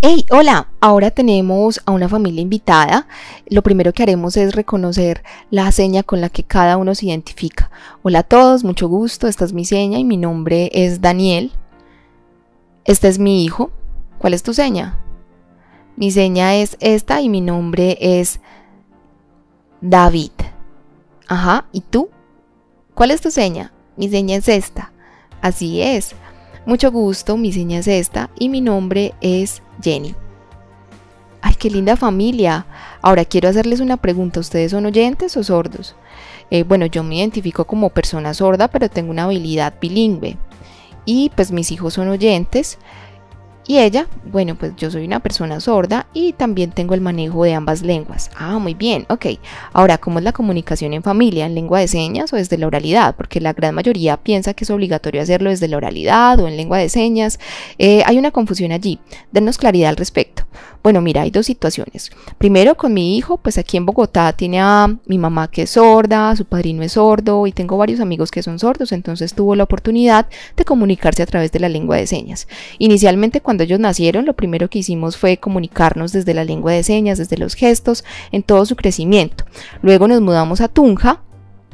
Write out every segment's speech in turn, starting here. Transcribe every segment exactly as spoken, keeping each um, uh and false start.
Hey, hola, ahora tenemos a una familia invitada. Lo primero que haremos es reconocer la seña con la que cada uno se identifica. Hola a todos, mucho gusto, esta es mi seña y mi nombre es Daniel. Este es mi hijo. ¿Cuál es tu seña? Mi seña es esta y mi nombre es David. Ajá, ¿y tú? ¿Cuál es tu seña? Mi seña es esta. Así es. Mucho gusto, mi seña es esta y mi nombre es Jenny. ¡Ay, qué linda familia! Ahora quiero hacerles una pregunta. ¿Ustedes son oyentes o sordos? Eh, bueno, yo me identifico como persona sorda, pero tengo una habilidad bilingüe. Y pues mis hijos son oyentes. Y ella, bueno, pues yo soy una persona sorda y también tengo el manejo de ambas lenguas. Ah, muy bien, ok. Ahora, ¿cómo es la comunicación en familia? ¿En lengua de señas o desde la oralidad? Porque la gran mayoría piensa que es obligatorio hacerlo desde la oralidad o en lengua de señas. Eh, hay una confusión allí. Denos claridad al respecto. Bueno, mira, hay dos situaciones. Primero, con mi hijo, pues aquí en Bogotá tiene a mi mamá que es sorda, su padrino es sordo y tengo varios amigos que son sordos, entonces tuvo la oportunidad de comunicarse a través de la lengua de señas. Inicialmente, cuando ellos nacieron, lo primero que hicimos fue comunicarnos desde la lengua de señas, desde los gestos, en todo su crecimiento. Luego nos mudamos a Tunja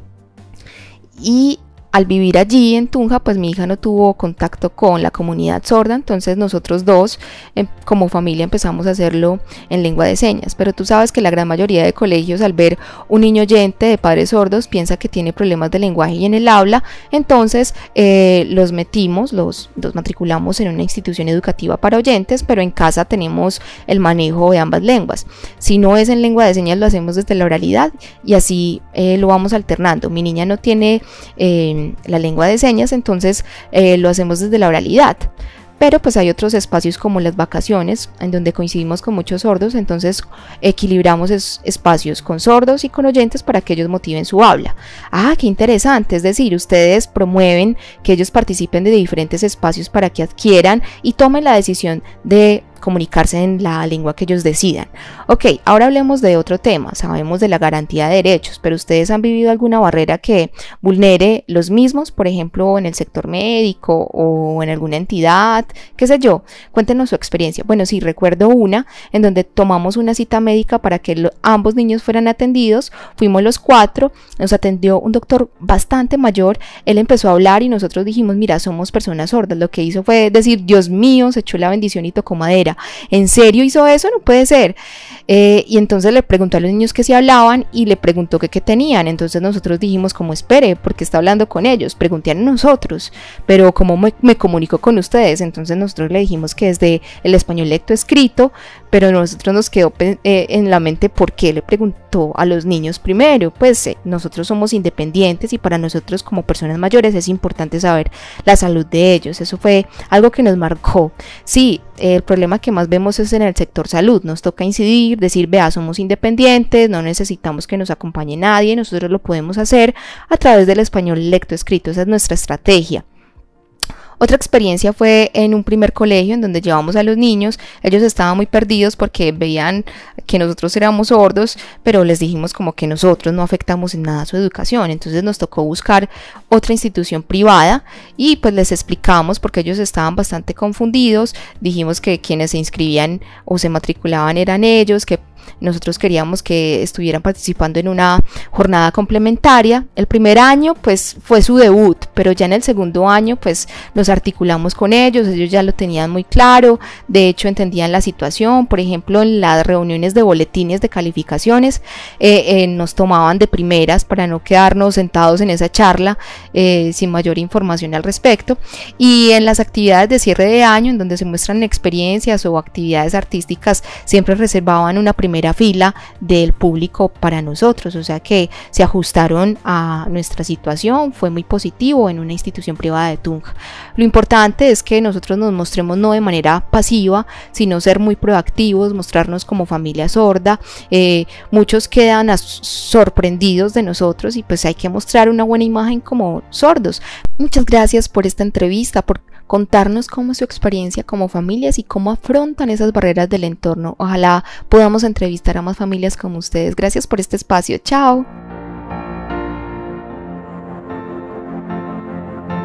y al vivir allí en Tunja, pues mi hija no tuvo contacto con la comunidad sorda, entonces nosotros dos eh, como familia empezamos a hacerlo en lengua de señas, pero tú sabes que la gran mayoría de colegios al ver un niño oyente de padres sordos piensa que tiene problemas de lenguaje y en el habla, entonces eh, los metimos, los, los matriculamos en una institución educativa para oyentes, pero en casa tenemos el manejo de ambas lenguas. Si no es en lengua de señas, lo hacemos desde la oralidad y así eh, lo vamos alternando. Mi niña no tiene eh, la lengua de señas, entonces eh, lo hacemos desde la oralidad, pero pues hay otros espacios como las vacaciones en donde coincidimos con muchos sordos, entonces equilibramos es, espacios con sordos y con oyentes para que ellos motiven su habla. Ah, qué interesante, es decir, ustedes promueven que ellos participen de diferentes espacios para que adquieran y tomen la decisión de comunicarse en la lengua que ellos decidan. Ok, ahora hablemos de otro tema. Sabemos de la garantía de derechos, pero ¿ustedes han vivido alguna barrera que vulnere los mismos? Por ejemplo, en el sector médico o en alguna entidad, qué sé yo. Cuéntenos su experiencia. Bueno, sí, recuerdo una en donde tomamos una cita médica para que lo, ambos niños fueran atendidos. Fuimos los cuatro, nos atendió un doctor bastante mayor. Él empezó a hablar y nosotros dijimos, mira, somos personas sordas. Lo que hizo fue decir, Dios mío, se echó la bendición y tocó madera. ¿En serio hizo eso? No puede ser. Eh, y entonces le preguntó a los niños que si hablaban y le preguntó que qué tenían. Entonces nosotros dijimos como espere, porque está hablando con ellos, pregunté a nosotros, pero como me, me comunico con ustedes. Entonces nosotros le dijimos que desde el español lecto escrito, pero a nosotros nos quedó eh, en la mente por qué le preguntó a los niños primero. Pues eh, nosotros somos independientes y para nosotros como personas mayores es importante saber la salud de ellos. Eso fue algo que nos marcó. Sí, el problema que más vemos es en el sector salud. Nos toca incidir, decir, vea, somos independientes, no necesitamos que nos acompañe nadie, nosotros lo podemos hacer a través del español lecto escrito. Esa es nuestra estrategia. Otra experiencia fue en un primer colegio en donde llevamos a los niños. Ellos estaban muy perdidos porque veían que nosotros éramos sordos, pero les dijimos como que nosotros no afectamos en nada su educación. Entonces nos tocó buscar otra institución privada y pues les explicamos porque ellos estaban bastante confundidos. Dijimos que quienes se inscribían o se matriculaban eran ellos, que nosotros queríamos que estuvieran participando en una jornada complementaria. El primer año pues fue su debut, pero ya en el segundo año pues nos articulamos con ellos, ellos ya lo tenían muy claro, de hecho entendían la situación. Por ejemplo, en las reuniones de boletines de calificaciones eh, eh, nos tomaban de primeras para no quedarnos sentados en esa charla eh, sin mayor información al respecto, y en las actividades de cierre de año en donde se muestran experiencias o actividades artísticas siempre reservaban una primera fila del público para nosotros, o sea que se ajustaron a nuestra situación. Fue muy positivo en una institución privada de Tunja. Lo importante es que nosotros nos mostremos no de manera pasiva, sino ser muy proactivos, mostrarnos como familia sorda. Eh, muchos quedan sorprendidos de nosotros y pues hay que mostrar una buena imagen como sordos. Muchas gracias por esta entrevista, por contarnos cómo es su experiencia como familias y cómo afrontan esas barreras del entorno. Ojalá podamos entrevistar a más familias como ustedes. Gracias por este espacio. Chao.